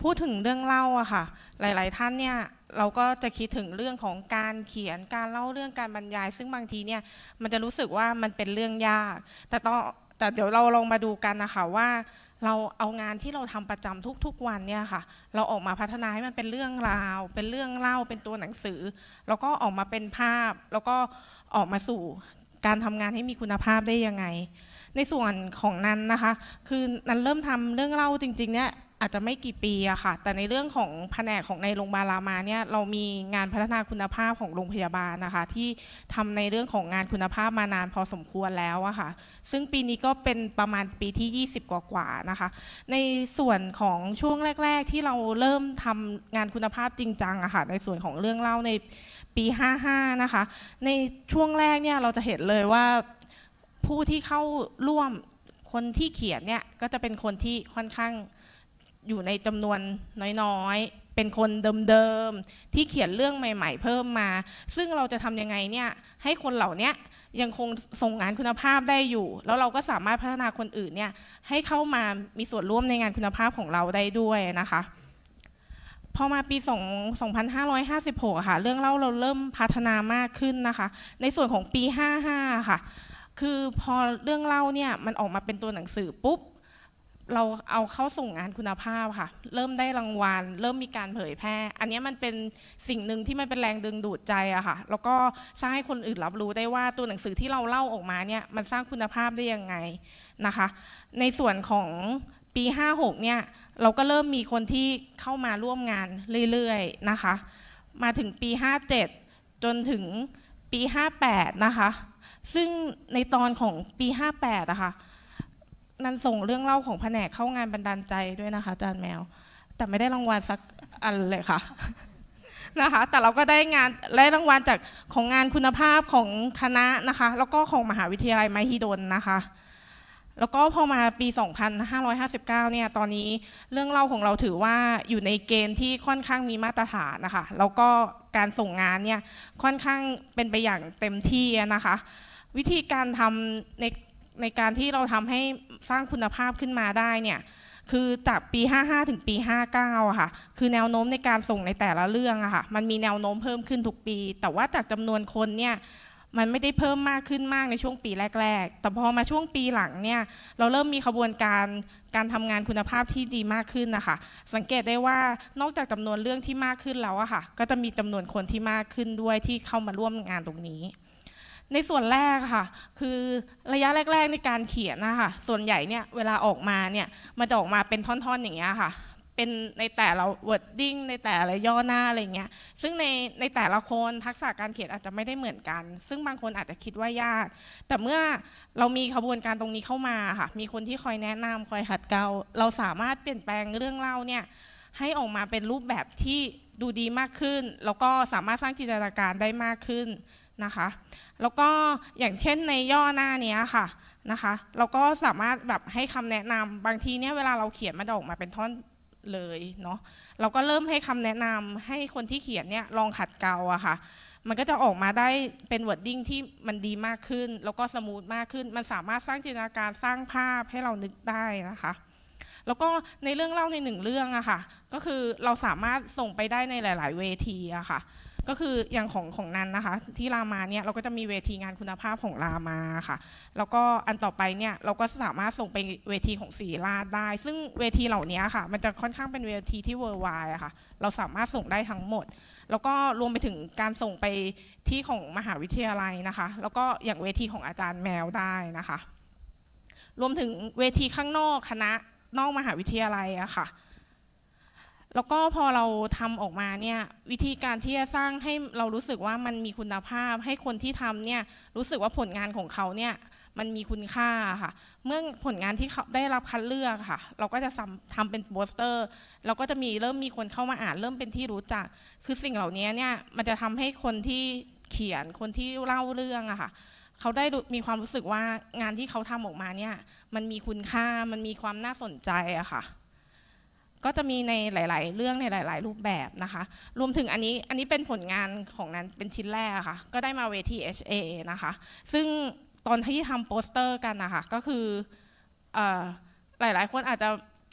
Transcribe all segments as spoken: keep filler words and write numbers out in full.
พูดถึงเรื่องเล่าอะค่ะหลายๆท่านเนี่ยเราก็จะคิดถึงเรื่องของการเขียนการเล่าเรื่องการบรรยายซึ่งบางทีเนี่ยมันจะรู้สึกว่ามันเป็นเรื่องยากแต่ต้องแต่เดี๋ยวเราลองมาดูกันนะคะว่าเราเอางานที่เราทำประจำทุกๆวันเนี่ยค่ะเราออกมาพัฒนาให้มันเป็นเรื่องราวเป็นเรื่องเล่าเป็นตัวหนังสือแล้วก็ออกมาเป็นภาพแล้วก็ออกมาสู่การทำงานให้มีคุณภาพได้ยังไงในส่วนของนั้นนะคะคือนั้นเริ่มทำเรื่องเล่าจริงๆเนี่ยอาจจะไม่กี่ปีอะค่ะแต่ในเรื่องของแผนกของในโรงพยาบาลรามาเนี่ยเรามีงานพัฒนาคุณภาพของโรงพยาบาลนะคะที่ทำในเรื่องของงานคุณภาพมานานพอสมควรแล้วอะค่ะซึ่งปีนี้ก็เป็นประมาณปีที่ยี่สิบกว่าๆนะคะในส่วนของช่วงแรกๆที่เราเริ่มทำงานคุณภาพจริงจังอะค่ะในส่วนของเรื่องเล่าในปีห้าห้านะคะในช่วงแรกเนี่ยเราจะเห็นเลยว่าผู้ที่เข้าร่วมคนที่เขียนเนี่ยก็จะเป็นคนที่ค่อนข้างอยู่ในจำนวนน้อยๆเป็นคนเดิมๆที่เขียนเรื่องใหม่ๆเพิ่มมาซึ่งเราจะทำยังไงเนี่ยให้คนเหล่านี้ยังคงส่งงานคุณภาพได้อยู่แล้วเราก็สามารถพัฒนาคนอื่นเนี่ยให้เข้ามามีส่วนร่วมในงานคุณภาพของเราได้ด้วยนะคะพอมาปีสองพันห้าร้อยห้าสิบหกค่ะเรื่องเล่าเราเริ่มพัฒนามากขึ้นนะคะในส่วนของปีห้าห้าค่ะคือพอเรื่องเล่าเนี่ยมันออกมาเป็นตัวหนังสือปุ๊บเราเอาเข้าส่งงานคุณภาพค่ะเริ่มได้รางวัลเริ่มมีการเผยแพร่อันนี้มันเป็นสิ่งหนึ่งที่มันเป็นแรงดึงดูดใจอะค่ะแล้วก็สร้างให้คนอื่นรับรู้ได้ว่าตัวหนังสือที่เราเล่าออกมาเนี่ยมันสร้างคุณภาพได้ยังไงนะคะในส่วนของปีห้าหกเนี่ยเราก็เริ่มมีคนที่เข้ามาร่วมงานเรื่อยๆนะคะมาถึงปีห้าเจ็ดจนถึงปีห้าแปดนะคะซึ่งในตอนของปีห้าแปดอะค่ะนันส่งเรื่องเล่าของแผนกเข้างานบันดาลใจด้วยนะคะอาจารย์แมวแต่ไม่ได้รางวัลสักอันเลยค่ะนะคะแต่เราก็ได้งานได้รางวัลจากของงานคุณภาพของคณะนะคะแล้วก็ของมหาวิทยาลัยมหิดลนะคะแล้วก็พอมาปีสองพันห้าร้อยห้าสิบเก้าเนี่ยตอนนี้เรื่องเล่าของเราถือว่าอยู่ในเกณฑ์ที่ค่อนข้างมีมาตรฐานนะคะแล้วก็การส่งงานเนี่ยค่อนข้างเป็นไปอย่างเต็มที่นะคะวิธีการทำในในการที่เราทำให้สร้างคุณภาพขึ้นมาได้เนี่ยคือจากปีห้าห้าถึงปีห้าเก้าอะค่ะคือแนวโน้มในการส่งในแต่ละเรื่องอะค่ะมันมีแนวโน้มเพิ่มขึ้นทุกปีแต่ว่าจากจำนวนคนเนี่ยมันไม่ได้เพิ่มมากขึ้นมากในช่วงปีแรกๆแต่พอมาช่วงปีหลังเนี่ยเราเริ่มมีขบวนการการทำงานคุณภาพที่ดีมากขึ้นนะคะสังเกตได้ว่านอกจากจำนวนเรื่องที่มากขึ้นแล้วอะค่ะก็จะมีจำนวนคนที่มากขึ้นด้วยที่เข้ามาร่วมงานตรงนี้ในส่วนแรกค่ะคือระยะแรกๆในการเขียนนะคะส่วนใหญ่เนี่ยเวลาออกมาเนี่ยมันจะออกมาเป็นท่อนๆอย่างเงี้ยค่ะเป็นในแต่ละ wording ในแต่ละย่อหน้าอะไรเงี้ยซึ่งในในแต่ละคนทักษะการเขียนอาจจะไม่ได้เหมือนกันซึ่งบางคนอาจจะคิดว่ายากแต่เมื่อเรามีขบวนการตรงนี้เข้ามาค่ะมีคนที่คอยแนะนำคอยขัดเกลาเราสามารถเปลี่ยนแปลงเรื่องเล่าเนี่ยให้ออกมาเป็นรูปแบบที่ดูดีมากขึ้นแล้วก็สามารถสร้างจินตนาการได้มากขึ้นนะคะแล้วก็อย่างเช่นในย่อหน้านี้ค่ะนะคะเราก็สามารถแบบให้คำแนะนำบางทีเนี่ยเวลาเราเขียนมันออกมาเป็นท่อนเลยเนาะเราก็เริ่มให้คำแนะนำให้คนที่เขียนเนี่ยลองขัดเกลาอะค่ะมันก็จะออกมาได้เป็นวอร์ดดิ้งที่มันดีมากขึ้นแล้วก็สมูทมากขึ้นมันสามารถสร้างจินตนาการสร้างภาพให้เรานึกได้นะคะแล้วก็ในเรื่องเล่าในหนึ่งเรื่องอะค่ะก็คือเราสามารถส่งไปได้ในหลายๆเวทีอะค่ะก็คืออย่างของของนันนะคะที่รามาเนี่ยเราก็จะมีเวทีงานคุณภาพของรามาค่ะแล้วก็อันต่อไปเนี่ยเราก็สามารถส่งไปเวทีของศิริราชได้ซึ่งเวทีเหล่านี้ค่ะมันจะค่อนข้างเป็นเวทีที่เวอร์ไวด์ค่ะเราสามารถส่งได้ทั้งหมดแล้วก็รวมไปถึงการส่งไปที่ของมหาวิทยาลัยนะคะแล้วก็อย่างเวทีของอาจารย์แมวได้นะคะรวมถึงเวทีข้างนอกคณะนอกมหาวิทยาลัยอะค่ะแล้วก็พอเราทำออกมาเนี่ยวิธีการที่จะสร้างให้เรารู้สึกว่ามันมีคุณภาพให้คนที่ทำเนี่ยรู้สึกว่าผลงานของเขาเนี่ยมันมีคุณค่าค่ะเมื่อผลงานที่เขาได้รับคัดเลือกค่ะเราก็จะทำเป็นโปสเตอร์เราก็จะมีเริ่มมีคนเข้ามาอ่านเริ่มเป็นที่รู้จักคือสิ่งเหล่านี้เนี่ยมันจะทำให้คนที่เขียนคนที่เล่าเรื่องอะค่ะเขาได้มีความรู้สึกว่างานที่เขาทำออกมาเนี่ยมันมีคุณค่ามันมีความน่าสนใจอะค่ะก็จะมีในหลายๆเรื่องในหลายๆรูปแบบนะคะรวมถึงอันนี้อันนี้เป็นผลงานของนั้นเป็นชิ้นแรกค่ะก็ได้มาเวที เอช เอ นะคะซึ่งตอนที่ทำโปสเตอร์กันนะคะก็คือหลายๆคนอาจจะ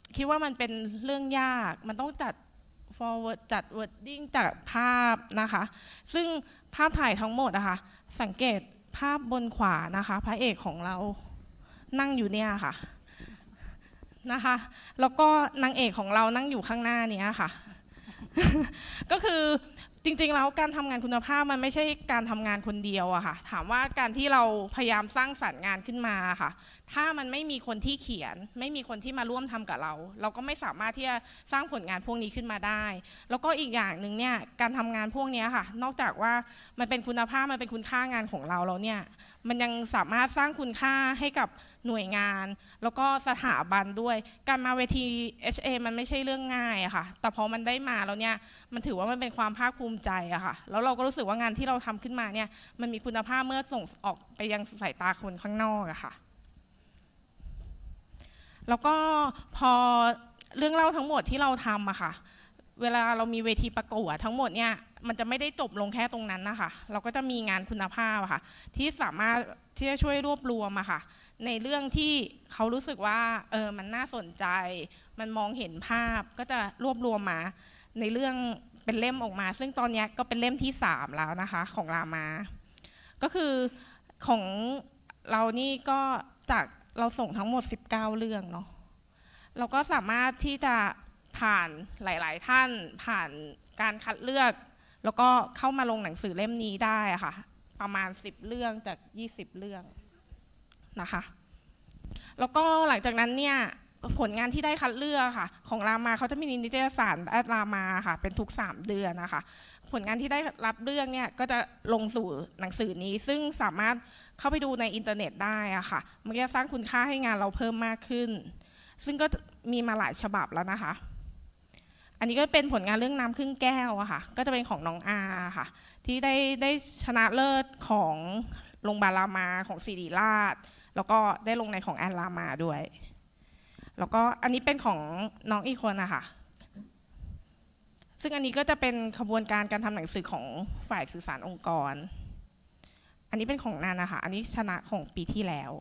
คิดว่ามันเป็นเรื่องยากมันต้องจัด forward จัด wording จัดภาพนะคะซึ่งภาพถ่ายทั้งหมดนะคะสังเกตภาพบนขวานะคะพระเอกของเรานั่งอยู่เนี่ยค่ะนะคะแล้วก็นางเอกของเรานั่งอยู่ข้างหน้านี้ค่ะ ก็คือจริงๆแล้วการทำงานคุณภาพมันไม่ใช่การทำงานคนเดียวอะค่ะถามว่าการที่เราพยายามสร้างสรรค์งานขึ้นมาค่ะถ้ามันไม่มีคนที่เขียนไม่มีคนที่มาร่วมทำกับเราเราก็ไม่สามารถที่จะสร้างผลงานพวกนี้ขึ้นมาได้แล้วก็อีกอย่างหนึ่งเนี่ยการทำงานพวกนี้ค่ะนอกจากว่ามันเป็นคุณภาพมันเป็นคุณค่างานของเราแล้วเนี่ยมันยังสามารถสร้างคุณค่าให้กับหน่วยงานแล้วก็สถาบันด้วยการมาเวที เอช เอ มันไม่ใช่เรื่องง่ายอะค่ะแต่พอมันได้มาแล้วเนี่ยมันถือว่ามันเป็นความภาคภูมิใจอะค่ะแล้วเราก็รู้สึกว่างานที่เราทำขึ้นมาเนี่ยมันมีคุณภาพเมื่อส่งออกไปยังสายตาคนข้างนอกอะค่ะแล้วก็พอเรื่องเล่าทั้งหมดที่เราทำอะค่ะเวลาเรามีเวทีประกวดทั้งหมดเนี่ยมันจะไม่ได้จบลงแค่ตรงนั้นนะคะเราก็จะมีงานคุณภาพอะค่ะที่สามารถที่จะช่วยรวบรวมอะค่ะในเรื่องที่เขารู้สึกว่าเออมันน่าสนใจมันมองเห็นภาพก็จะรวบรวมมาในเรื่องเป็นเล่มออกมาซึ่งตอนนี้ก็เป็นเล่มที่สามแล้วนะคะของรามาก็คือของเรานี่ก็จากเราส่งทั้งหมดสิบเก้าเรื่องเนาะเราก็สามารถที่จะผ่านหลายๆท่านผ่านการคัดเลือกแล้วก็เข้ามาลงหนังสือเล่มนี้ได้ค่ะประมาณสิบเรื่องจากยี่สิบเรื่องนะคะแล้วก็หลังจากนั้นเนี่ยผลงานที่ได้คัดเลือกค่ะของรามาเขาจะมีนิตยสารรามาค่ะเป็นทุกสามเดือนนะคะผลงานที่ได้รับเลือกเนี่ยก็จะลงสู่หนังสือนี้ซึ่งสามารถเข้าไปดูในอินเทอร์เน็ตได้อะค่ะมันก็จะสร้างคุณค่าให้งานเราเพิ่มมากขึ้นซึ่งก็มีมาหลายฉบับแล้วนะคะอันนี้ก็เป็นผลงานเรื่องน้ำครึ่งแก้วอะค่ะก็จะเป็นของน้องอาค่ะที่ได้ได้ชนะเลิศของโรงพยาบาลรามาของศิริราชแล้วก็ได้ลงในของแอนรามาด้วยแล้วก็อันนี้เป็นของน้องอีกคนนะคะซึ่งอันนี้ก็จะเป็นขบวนการการทำหนังสือของฝ่ายสื่อสารองค์กรอันนี้เป็นของนันนะคะอันนี้ชนะของปีที่แล้ว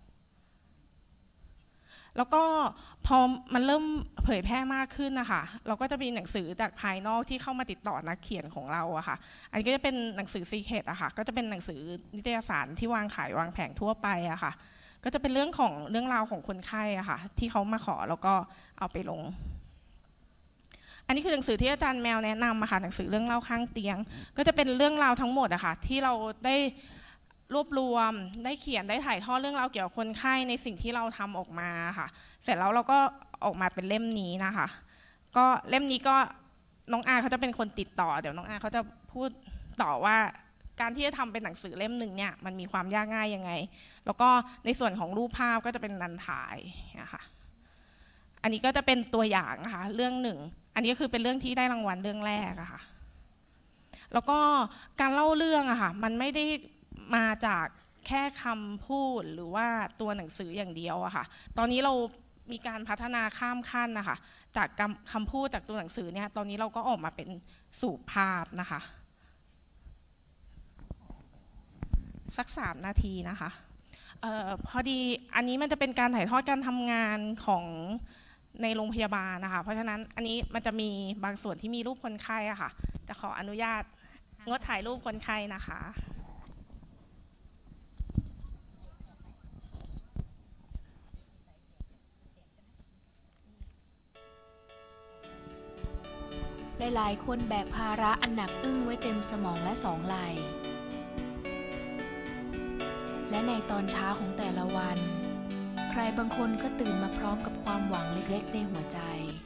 แล้วก็พอมันเริ่มเผยแพร่มากขึ้นนะคะเราก็จะมีหนังสือจากภายนอกที่เข้ามาติดต่อนักเขียนของเราอะค่ะอันนี้ก็จะเป็นหนังสือซีเคทอะค่ะก็จะเป็นหนังสือนิตยสารที่วางขายวางแผงทั่วไปอะค่ะก็จะเป็นเรื่องของเรื่องราวของคนไข้อะค่ะที่เขามาขอแล้วก็เอาไปลงอันนี้คือหนังสือที่อาจารย์แมวแนะนำอะค่ะหนังสือเรื่องเล่าข้างเตียงก็จะเป็นเรื่องราวทั้งหมดอะค่ะที่เราได้รวบรวมได้เขียนได้ถ่ายทอดเรื่องราวเกี่ยวกับคนไข้ในสิ่งที่เราทำออกมาค่ะเสร็จแล้วเราก็ออกมาเป็นเล่มนี้นะคะก็เล่มนี้ก็น้องอาเขาจะเป็นคนติดต่อเดี๋ยวน้องอาเขาจะพูดต่อว่าการที่จะทำเป็นหนังสือเล่มหนึ่งเนี่ยมันมีความยากง่ายยังไงแล้วก็ในส่วนของรูปภาพก็จะเป็นนันถ่ายนะคะอันนี้ก็จะเป็นตัวอย่างนะคะเรื่องหนึ่งอันนี้ก็คือเป็นเรื่องที่ได้รางวัลเรื่องแรกอะค่ะแล้วก็การเล่าเรื่องอะค่ะมันไม่ได้มาจากแค่คำพูดหรือว่าตัวหนังสืออย่างเดียวอะค่ะตอนนี้เรามีการพัฒนาข้ามขั้นนะคะจากคำพูดจากตัวหนังสือเนี่ยตอนนี้เราก็ออกมาเป็นสู่ภาพนะคะสักสามนาทีนะคะเอ่อพอดีอันนี้มันจะเป็นการถ่ายทอดการทำงานของในโรงพยาบาลนะคะเพราะฉะนั้นอันนี้มันจะมีบางส่วนที่มีรูปคนไข้อะค่ะจะขออนุญาตงดถ่ายรูปคนไข้นะคะหลายๆคนแบกภาระอันหนักอึ้งไว้เต็มสมองและสองไหล่และในตอนเช้าของแต่ละวันใครบางคนก็ตื่นมาพร้อมกับความหวังเล็กๆในหัวใจ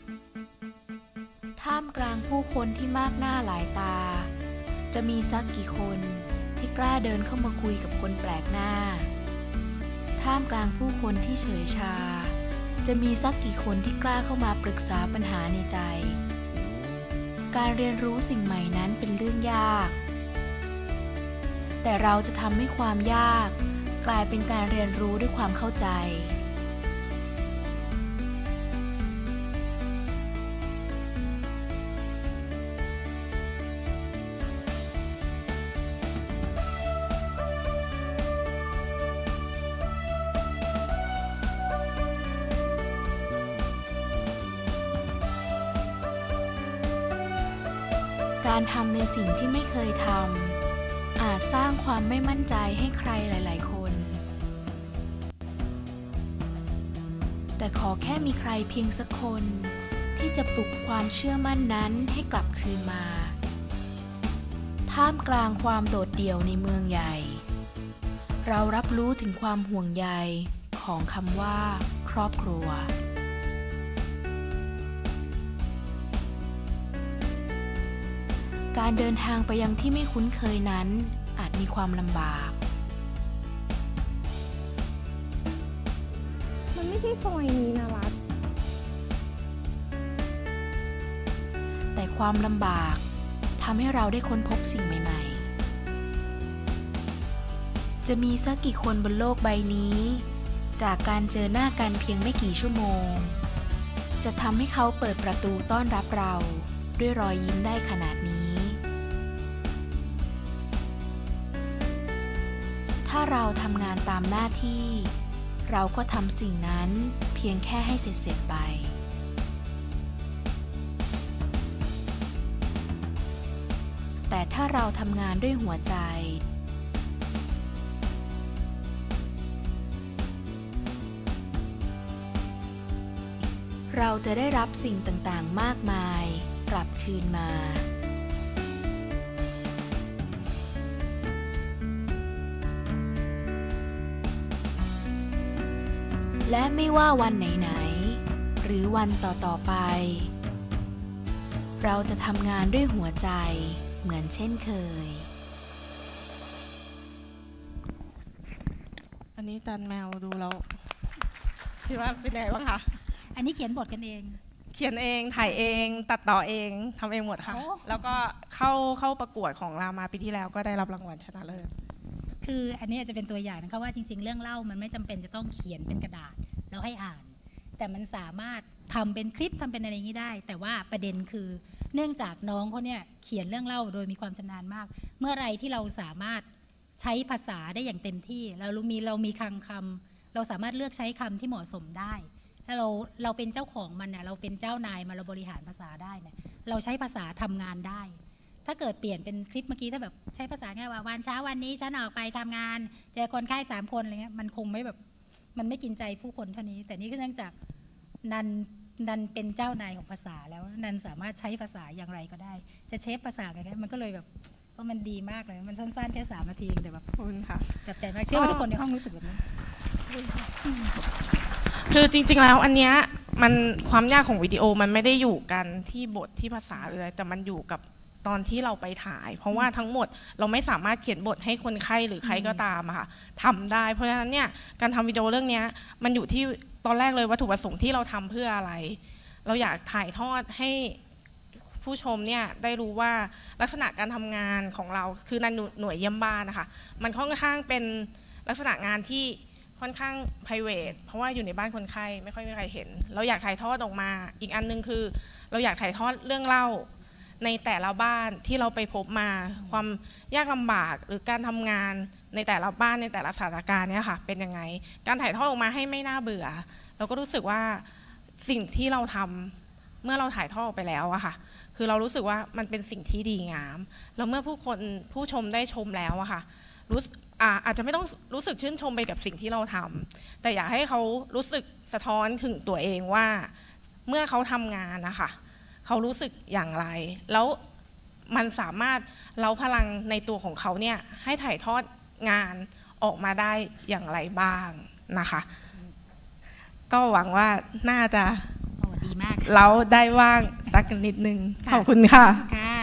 ท่ามกลางผู้คนที่มากหน้าหลายตาจะมีสักกี่คนที่กล้าเดินเข้ามาคุยกับคนแปลกหน้าท่ามกลางผู้คนที่เฉยชาจะมีสักกี่คนที่กล้าเข้ามาปรึกษาปัญหาในใจการเรียนรู้สิ่งใหม่นั้นเป็นเรื่องยากแต่เราจะทำให้ความยากกลายเป็นการเรียนรู้ด้วยความเข้าใจการทำในสิ่งที่ไม่เคยทำอาจสร้างความไม่มั่นใจให้ใครหลายๆคนแต่ขอแค่มีใครเพียงสักคนที่จะปลุกความเชื่อมั่นนั้นให้กลับคืนมาท่ามกลางความโดดเดี่ยวในเมืองใหญ่เรารับรู้ถึงความห่วงใยของคำว่าครอบครัวการเดินทางไปยังที่ไม่คุ้นเคยนั้นอาจมีความลำบากมันไม่ใช่ซอยนี้นะรัฐแต่ความลำบากทำให้เราได้ค้นพบสิ่งใหม่ๆจะมีสักกี่คนบนโลกใบนี้จากการเจอหน้ากันเพียงไม่กี่ชั่วโมงจะทำให้เขาเปิดประตูต้อนรับเราด้วยรอยยิ้มได้ขนาดนี้ถ้าเราทำงานตามหน้าที่เราก็ทำสิ่งนั้นเพียงแค่ให้เสร็จๆไปแต่ถ้าเราทำงานด้วยหัวใจเราจะได้รับสิ่งต่างๆมากมายกลับคืนมาและไม่ว่าวันไหนๆหรือวันต่อๆไปเราจะทำงานด้วยหัวใจเหมือนเช่นเคยอันนี้จันแมวดูแล้วคิดว่าเป็นไงบ้างคะอันนี้เขียนบทกันเองเขียนเองถ่ายเองตัดต่อเองทำเองหมดค่ะแล้วก็เข้าเข้าประกวดของรามาปีที่แล้วก็ได้รับรางวัลชนะเลิศคืออันนี้อาจจะเป็นตัวอย่างนะคะว่าจริงๆเรื่องเล่ามันไม่จำเป็นจะต้องเขียนเป็นกระดาษแล้วให้อ่านแต่มันสามารถทำเป็นคลิปทำเป็นอะไรอย่างนี้ได้แต่ว่าประเด็นคือเนื่องจากน้องเขาเนี่ยเขียนเรื่องเล่าโดยมีความชำนาญมากเมื่อไรที่เราสามารถใช้ภาษาได้อย่างเต็มที่เรามีเรามีคลังคำเราสามารถเลือกใช้คำที่เหมาะสมได้ถ้าเราเราเป็นเจ้าของมันเนี่ยเราเป็นเจ้านายมาเราบริหารภาษาได้เนี่ยเราใช้ภาษาทำงานได้ถ้าเกิดเปลี่ยนเป็นคลิปเมื่อกี้ถ้าแบบใช้ภาษาง่ายว่าวันเช้าวันนี้ฉันออกไปทำงานเจอคนไข้สามคนอะไรเงี้ยมันคงไม่แบบมันไม่กินใจผู้คนเท่านี้แต่นี่ก็เนื่องจากนันนันเป็นเจ้านายของภาษาแล้วนันสามารถใช้ภาษาอย่างไรก็ได้จะเชฟภาษาอะไรเงี้ยมันก็เลยแบบว่ามันดีมากเลยมันสั้นๆแค่สามนาทีแต่แบบคุณค่ะจับใจมากเชื่อว่าทุกคนในห้องรู้สึกแบบนี้คือจริงๆแล้วอันเนี้ยมันความยากของวิดีโอมันไม่ได้อยู่กันที่บทที่ภาษาเลยแต่มันอยู่กับตอนที่เราไปถ่ายเพราะว่าทั้งหมดเราไม่สามารถเขียนบทให้คนไข้หรือใครก็ตามอะค่ะทำได้เพราะฉะนั้นเนี่ยการทำวิดีโอเรื่องนี้มันอยู่ที่ตอนแรกเลยวัตถุประสงค์ที่เราทำเพื่ออะไรเราอยากถ่ายทอดให้ผู้ชมเนี่ยได้รู้ว่าลักษณะการทำงานของเราคือในหน่วยเยี่ยมบ้านนะคะมันค่อนข้างเป็นลักษณะงานที่ค่อนข้าง private เพราะว่าอยู่ในบ้านคนไข้ไม่ค่อยมีใครเห็นเราอยากถ่ายทอดออกมาอีกอันนึงคือเราอยากถ่ายทอดเรื่องเล่าในแต่ละบ้านที่เราไปพบมาความยากลำบากหรือการทำงานในแต่ละบ้านในแต่ละสถานการณ์เนี่ยค่ะเป็นยังไงการถ่ายทอดออกมาให้ไม่น่าเบื่อเราก็รู้สึกว่าสิ่งที่เราทำเมื่อเราถ่ายทอดออกไปแล้วอะค่ะคือเรารู้สึกว่ามันเป็นสิ่งที่ดีงามแล้วเมื่อผู้คนผู้ชมได้ชมแล้วอะค่ะรู้อาจจะไม่ต้องรู้สึกชื่นชมไปกับสิ่งที่เราทำแต่อยากให้เขารู้สึกสะท้อนถึงตัวเองว่าเมื่อเขาทำงานนะคะเขารู้สึกอย่างไรแล้วมันสามารถเล้าพลังในตัวของเขาเนี่ยให้ถ่ายทอดงานออกมาได้อย่างไรบ้างนะคะก็หวังว่าน่าจะดีมากเล้าได้ว่างสักนิดนึงขอบคุณค่ะ